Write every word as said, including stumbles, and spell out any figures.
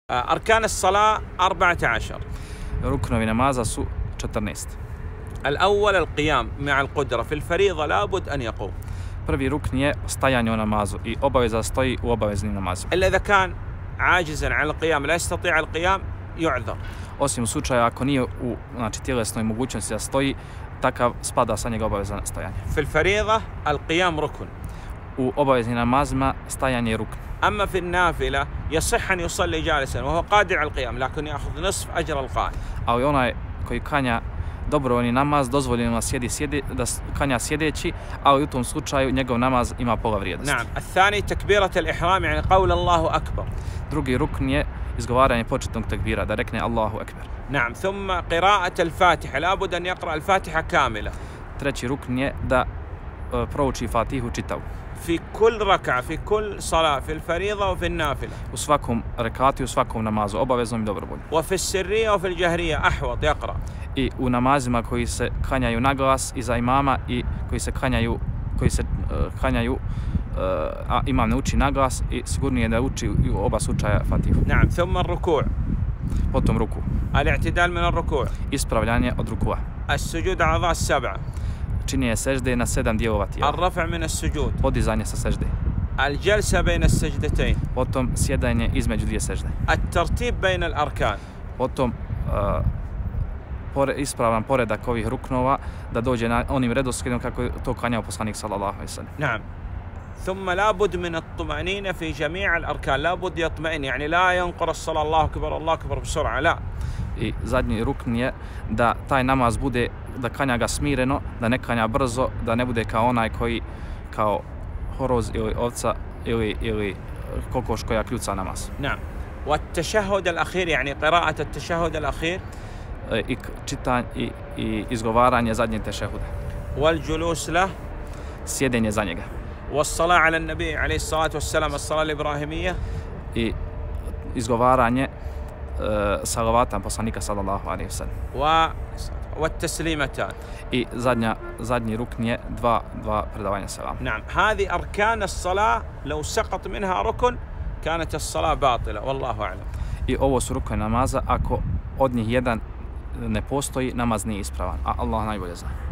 أركان الصلاة أربعة عشر. Ruknovi namaza su četrnaest. الأول القيام مع القدرة، في الفريضة لابد أن يقوم. Prvi rukn je stajanje u namazu i obaveza stoji u obaveznim namazima. إلا إذا كان عاجزا عن القيام لا يستطيع القيام يعذر. Osim u slučaju ako nije u znači tjelesnoj mogućnosti da stoji, takav spada sa njega obaveza stajanje. في الفريضة القيام ركن. U obaveznim namazima stajanje je rukn. أما في النافلة يصح أن يصلي جالسا وهو قادر على القيام لكن يأخذ نصف أجر القائم. Ali onaj koji klanja dobrovoljni namaz dozvoljeno da sjedi, sjedi, da klanja sjedeći, ali u tom slučaju njegov namaz ima pola vrijednosti. نعم. الثاني تكبيرة الإحرام يعني قول الله أكبر. Drugi rukn je izgovaranje početnog tekbira, da rekne Allahu ekber. نعم. ثم قراءة الفاتحة لابد أن يقرأ الفاتحة كاملة. Treći rukn je da uh, prouči Fatihu čitavu. في كل ركعة في كل صلاة في الفريضة وفي النافلة. U svakom rekatu i u svakom namazu, obaveznom i dobrovoljnom. وفي السرية وفي الجهرية أحوط يقرأ. I u namazima koji se klanjaju na glas iza imama i koji se klanjaju koji se uh, klanjaju uh, a imam ne uči na glas i sigurnije da uči u oba slučaja Fatihu. نعم. ثم الركوع. Potom ruku. الاعتدال من الركوع. Ispravljanje od rukua. السجود أعضاء السبعة. Činjenje sežde na sedam dijelova tijela. الرفع من السجود. Podizanje sa sežde. الجلسة بين السجدتين. Potom sjedanje između dvije sežde. الترتيب بين الأركان. Potom uh, pore, ispravan poredak ovih ruknova da dođe na onim redoslijedom kako je to klanjao poslanik sallallahu alejhi ve sellem. نعم. ثم لابد من الطمأنينة في جميع الأركان، لابد يطمئن يعني لا ينقر الصلاة الله أكبر الله أكبر بسرعة لا. I zadnji rukn je da taj namaz bude, da klanja ga smireno, da ne klanja brzo, da ne bude kao onaj koji kao horoz ili ovca ili, ili kokoš koja kljuca namaz. نعم. والتشهد الأخير يعني قراءة التشهد الأخير. I čitanje i, i izgovaranje zadnje tešehuda. والجلوس له. Sjedenje za njega. والصلاة على النبي عليه الصلاة والسلام الصلاة الإبراهيمية. I izgovaranje uh, salavata poslanika sallallahu alejhi ve sellem. و والتسليمتان. I zadnja, zadnji rukn je dva, dva predavanja salama. نعم. هذه أركان الصلاة لو سقط منها ركن كانت الصلاة باطلة والله أعلم. I ovo su ruknovi namaza, ako od njih jedan ne postoji, namaz nije ispravan, a Allah najbolje zna.